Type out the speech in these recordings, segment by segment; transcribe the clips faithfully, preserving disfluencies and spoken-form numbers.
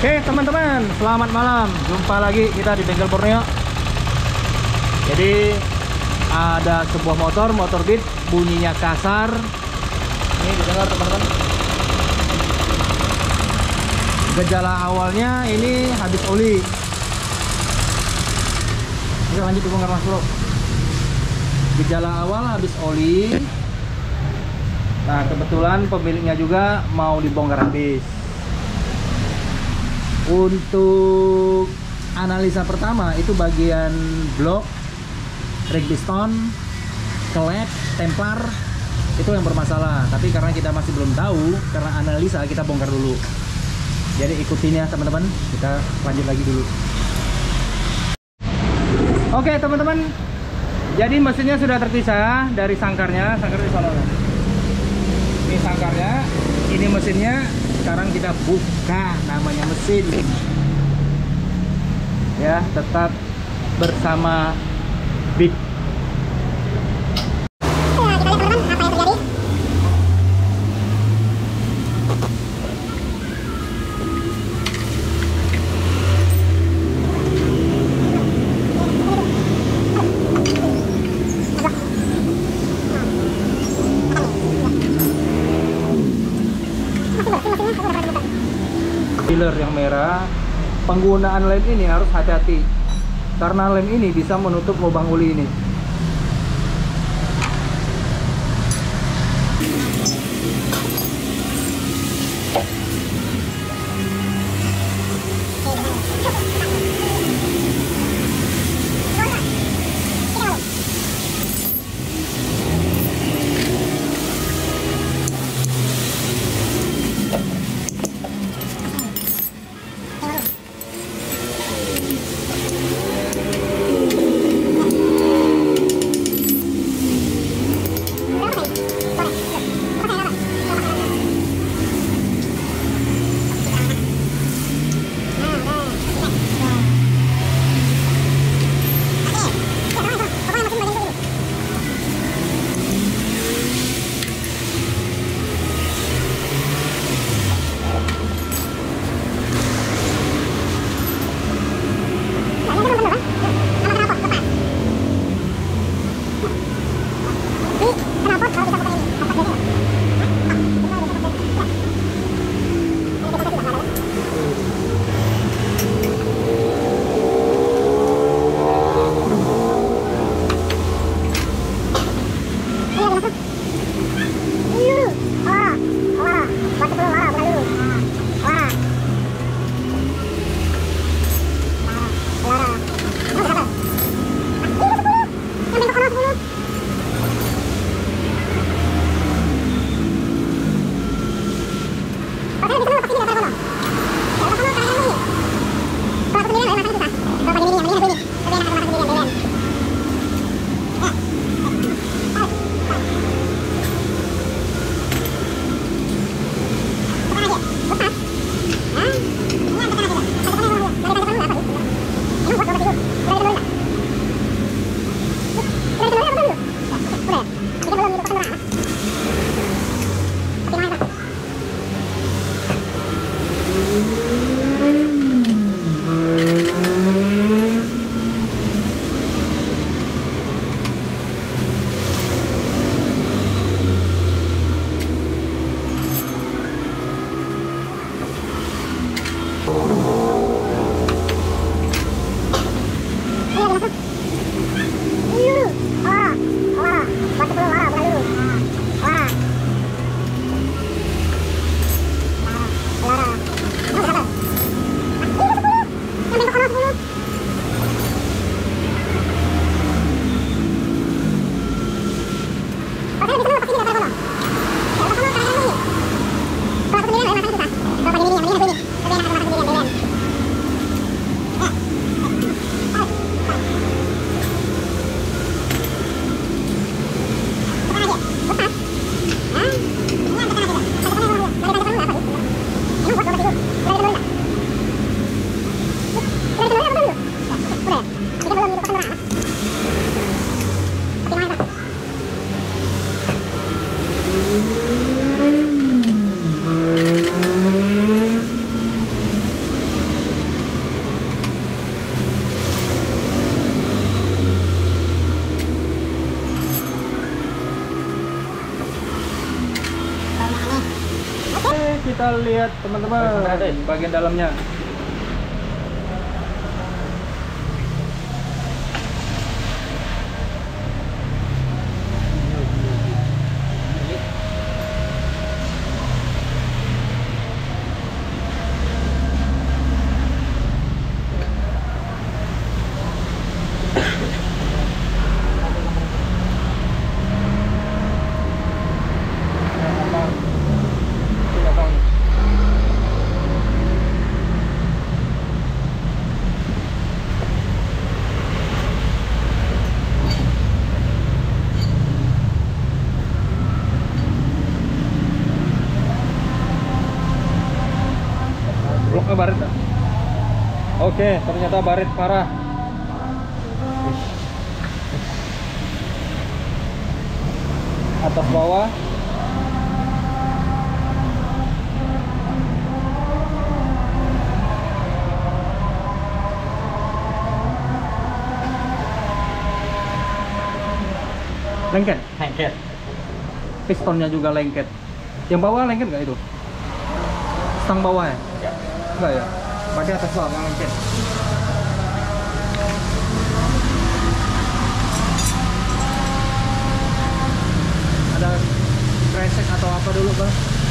Oke teman-teman, selamat malam. Jumpa lagi kita di Bengkel Borneo. Jadi ada sebuah motor, motor Beat, bunyinya kasar. Ini didengar teman-teman. Gejala awalnya ini habis oli. Oke, lanjut dibongkar Mas Bro. Gejala awal habis oli. Nah kebetulan pemiliknya juga mau dibongkar habis. Untuk analisa pertama itu bagian blok, ring piston, klep, templar itu yang bermasalah. Tapi karena kita masih belum tahu, karena analisa kita bongkar dulu. Jadi ikutin ya teman-teman, kita lanjut lagi dulu. Oke teman-teman, jadi mesinnya sudah terpisah dari sangkarnya. Sangkar di sana. Ini sangkarnya, ini mesinnya. Sekarang kita buka namanya mesin ya, tetap bersama Beat. Dealer yang merah, penggunaan lem ini harus hati-hati karena lem ini bisa menutup lubang oli ini. kita lihat teman-teman bagian dalamnya. Bloknya baret. Oke, ternyata baret parah. Atas bawah. Lengket? Lengket. Pistonnya juga lengket. Yang bawah lengket nggak itu? Stang bawah ya? Ya. Enggak ya? Pakai atas bawah yang lengket. Ada kresek atau apa dulu bang?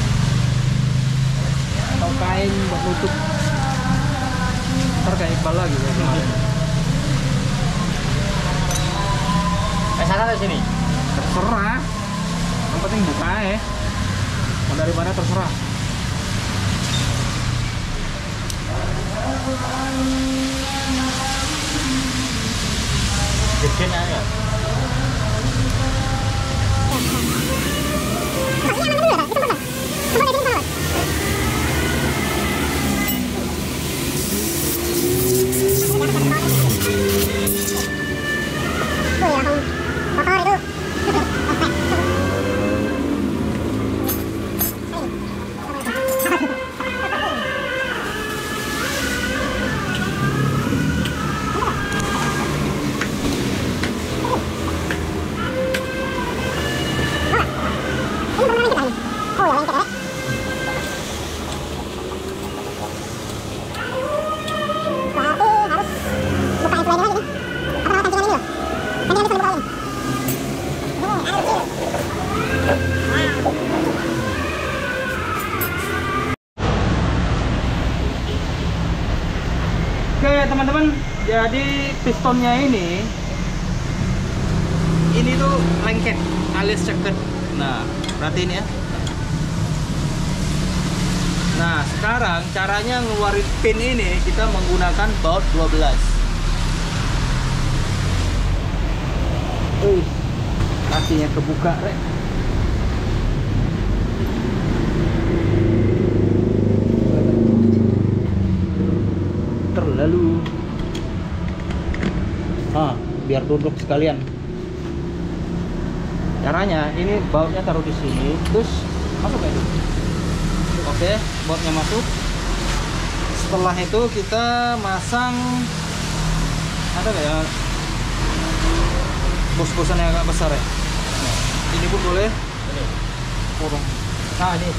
Atau kain buat nutup? Ntar kayak Iqbal lagi ya kemarin. Eh sana atau sini? Terserah. Yang penting buka ya. Mau dari mana terserah. Bikin aja. Oke teman-teman, jadi pistonnya ini ini tuh lengket alias ceket. Nah, perhatiin ya. Nah, sekarang caranya ngeluarin pin ini kita menggunakan baut dua belas. Uh, kakinya kebuka, rek. Terlalu ah biar duduk sekalian. Caranya ini bautnya taruh di sini, terus masuk kayak gitu. Oke, bautnya masuk. Setelah itu kita masang ada kayak bos-bosan yang agak besar ya. Nah, ini pun boleh. Ini. Kurung. Nah ini.